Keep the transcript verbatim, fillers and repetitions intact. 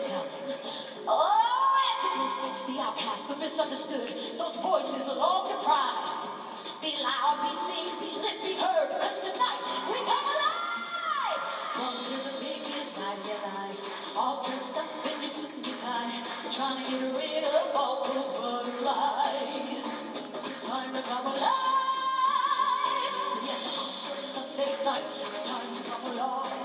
time. Oh, and the misfits, the outcasts, the misunderstood, those voices long deprived. Be loud, be seen, be lit, be heard, cause tonight we come alive! One to the biggest night of your life, all dressed up in your suit and your tie, trying to get rid of all those butterflies. It's time to come alive! Yeah, on a Sunday night, it's time to come alive.